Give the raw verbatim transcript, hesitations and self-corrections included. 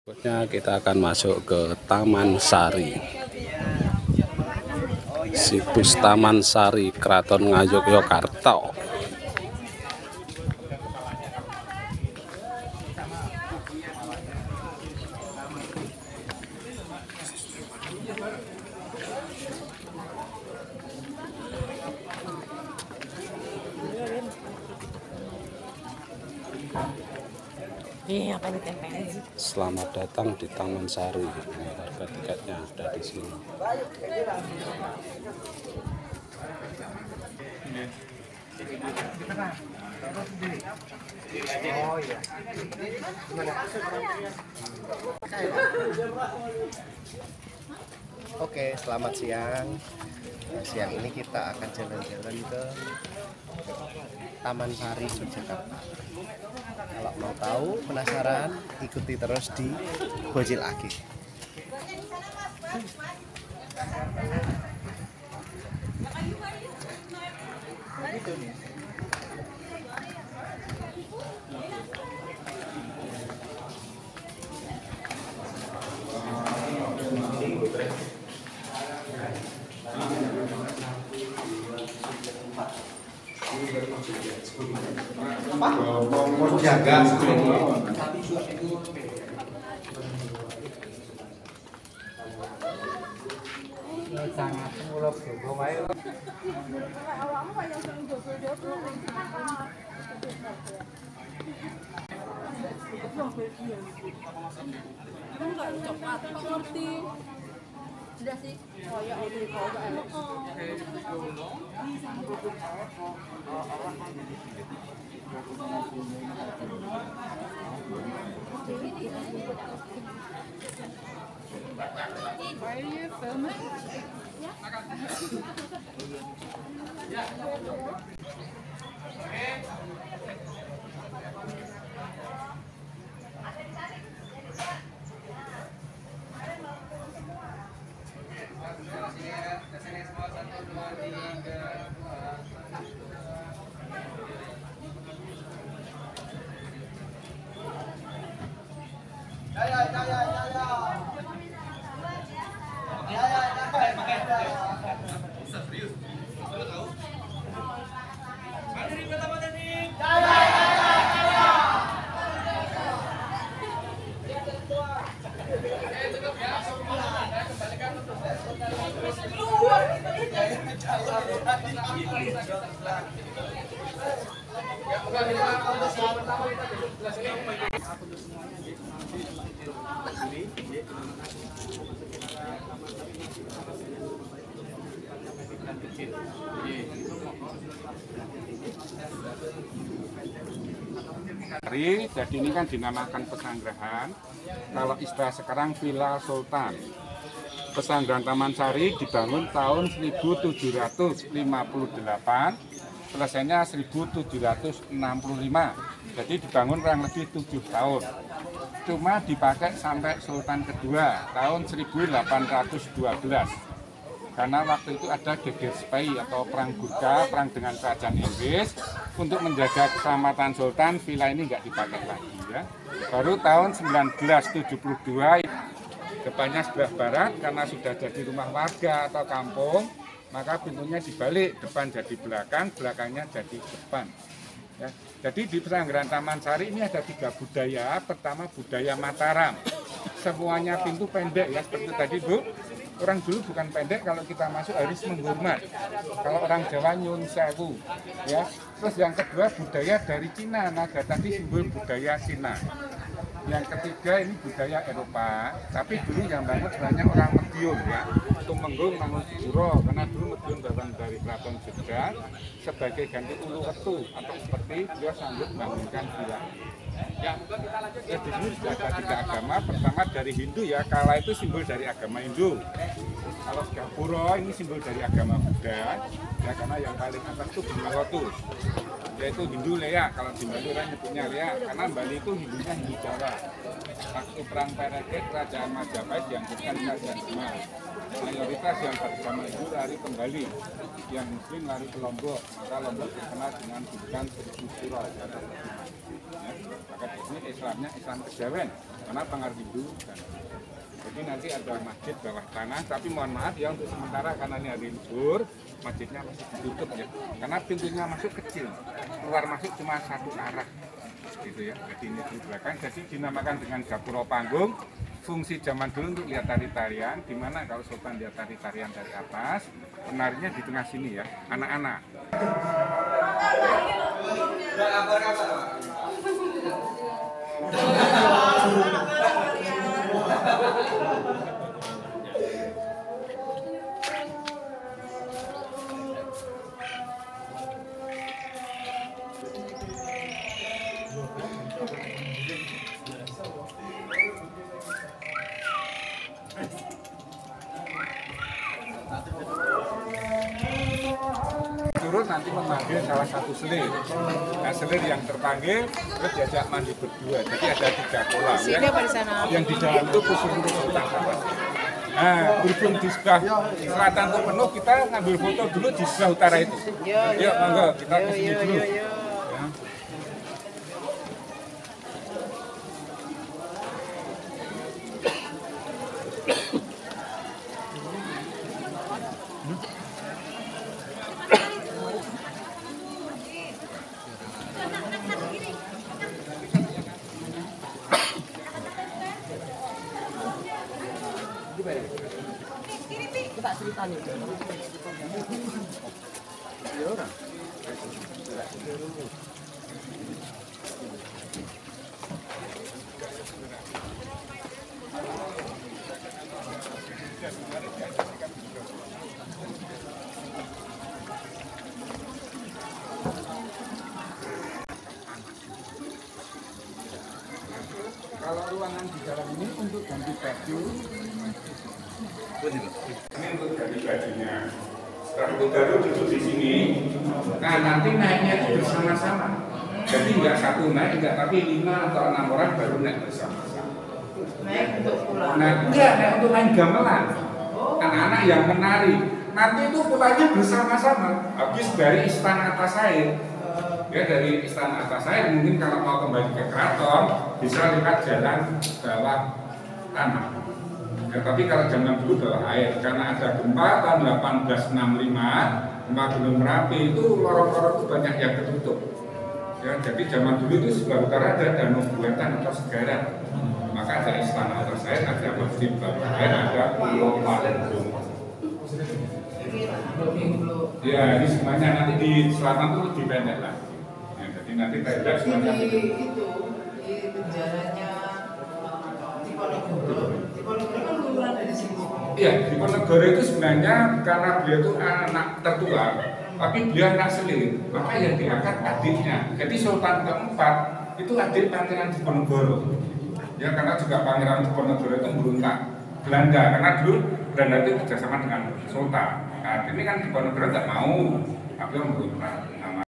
Berikutnya kita akan masuk ke Taman Sari. Situs Taman Sari Kraton Ngayogyakarta. Iya, apa ditempelin? Selamat datang di Taman Sari. Harga tiketnya ada di sini. Oke, selamat siang. Nah, siang ini kita akan jalan-jalan ke Taman Sari, Yogyakarta. Kalau mau tahu, penasaran, ikuti terus di Bojil Agi. Apa? Mau jaga sangat mulai berubah wae. Udah sih, koyok itu koyok. Why are you filming? Jadi ini kan dinamakan Pesanggerahan. Kalau istilah sekarang Villa Sultan. Pesanggerahan Taman Sari dibangun tahun seribu tujuh ratus lima puluh delapan, selesainya seribu tujuh ratus enam puluh lima. Jadi dibangun kurang lebih tujuh tahun. Cuma dipakai sampai Sultan kedua tahun seribu delapan ratus dua belas. Karena waktu itu ada geger Spei atau perang Gurkha, perang dengan kerajaan Inggris. Untuk menjaga keselamatan Sultan, villa ini nggak dipakai lagi ya. Baru tahun seribu sembilan ratus tujuh puluh dua, depannya sebelah barat karena sudah jadi rumah warga atau kampung, maka pintunya dibalik, depan jadi belakang, belakangnya jadi depan. Ya. Jadi di Pesanggerahan Taman Sari ini ada tiga budaya. Pertama budaya Mataram, semuanya pintu pendek ya seperti tadi Bu. Orang dulu bukan pendek, kalau kita masuk harus menghormat. Kalau orang Jawa nyun sewu, ya. Terus yang kedua budaya dari Cina, naga tadi simbol budaya Cina. Yang ketiga ini budaya Eropa, tapi dulu yang bangun sebenarnya orang Madiun ya. Tumenggung Mangunkusumo, karena dulu Madiun datang dari Keraton Jogja sebagai ganti Uluwatu atau seperti dia sanggup membangunkan villa. Ya, ya di sini sudah ada tiga agama. Pertama dari Hindu ya, Kala itu simbol dari agama Hindu. Kalau Gapura ini simbol dari agama Buddha, ya karena yang paling atas itu Bima Lotus, yaitu Hindu Lea. Kalau di Bali orang nyebutnya Lea, karena Bali itu Hindunya Hindu Jawa. Waktu perang Pereket, Kerajaan Majapahit yang bukan Kerajaan Demak. Mayoritas yang beragama Hindu lari ke Bali, yang Muslim lari ke Lombok. Maka Lombok dikenal dengan julukan Seribu Suro. Ya. Maka di sini Islamnya Islam kejawen, karena pengaruh Hindu. Dan jadi nanti ada masjid bawah tanah, tapi mohon maaf ya untuk sementara karena ini hari libur, masjidnya masih ditutup ya. Karena pintunya masuk kecil, keluar masuk cuma satu arah, gitu ya. Jadi ini di belakang, jadi dinamakan dengan gapura panggung. Fungsi zaman dulu untuk lihat tari-tarian, di mana kalau sultan lihat tari-tarian dari atas, penarinya di tengah sini ya, anak-anak. Turun nanti memanggil salah satu selir. Nah, selir yang terpanggil terus diajak mandi berdua. Jadi ada tiga kolam ya. Yang di dalam itu khusus untuk sultan. Nah, berhubung di sebelah selatan itu penuh, kita ngambil foto dulu di sebelah utara itu. Yuk, monggo kita ke sini dulu. Ya. Kalau ruangan di dalam ini untuk ganti baju, ini untuk ganti bajunya. Setelah itu baru duduk di sini. Nah nanti naiknya itu bersama-sama. Jadi nggak satu naik, enggak, tapi lima atau enam orang baru naik bersama-sama. Naik untuk pulang? Nah enggak, naik untuk main gamelan. Anak-anak yang menari. Nanti itu pulangnya bersama-sama. Habis dari istana atas air. Ya dari istana atas air mungkin kalau mau kembali ke keraton bisa lewat jalan bawah tanah. Ya, tapi kalau zaman dulu bawah air karena ada gempa tahun delapan belas enam puluh lima, gempa Gunung Merapi itu lorong-lorong itu banyak yang tertutup. Ya, jadi zaman dulu itu sebelah utara ada danau buatan atau segara. Maka ada istana atas air, ada masjid bawah air, ada pulau Palembang. Ya ini semuanya nanti di selatan itu lebih pendek lah. Nanti tenda semuanya itu di penjaranya Diponegoro. Diponegoro kan luluran dari sini. Iya, Diponegoro itu sebenarnya karena beliau itu anak tertua, tapi beliau anak selir, maka yang diangkat adiknya. Jadi Sultan keempat itu adik Pangeran Diponegoro. Ya karena juga Pangeran Diponegoro itu meruntak Belanda, karena dulu Belanda itu kerjasama dengan Sultan. Nah ini kan Diponegoro tidak mau, tapi meruntak.